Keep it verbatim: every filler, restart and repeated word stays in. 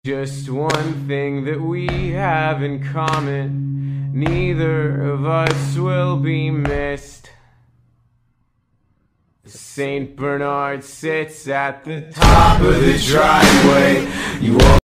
Just one thing that we have in common, neither of us will be missed. Saint Bernard sits at the top of the driveway. You